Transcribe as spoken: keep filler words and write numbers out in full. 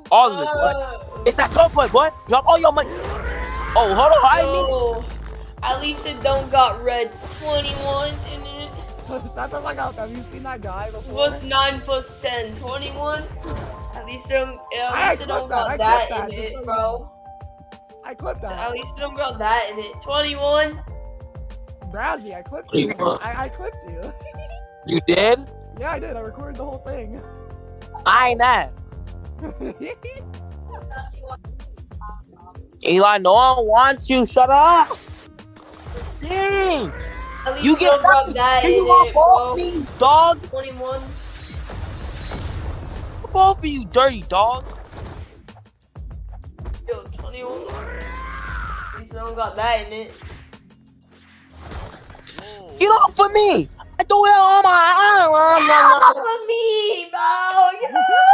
All of it, boy. Uh, It's that tough boy, boy. Drop all your money. Oh, hold on. I mean. Yo, at least it don't got red twenty-one in it. Shut the fuck up. Have you seen that guy before? Plus nine plus ten, twenty-one. At least it don't, at I least it don't clipped that, I got that clipped that, in just it, so you bro. know. I clipped At that. least it don't got that in it. twenty-one. Browsy, I clipped What do you. you want? I, I clipped you. You did? Yeah, I did. I recorded the whole thing. I ain't asked. Eli, no one wants you. Shut up. Dang. At least You it get don't got nothing. that And in you want it, both bro. me, dog. twenty-one. Both of you, dirty dog. Yo, twenty-one. At least it don't got that in it. Get off of me. I throw it on my Get off of me, bro. Get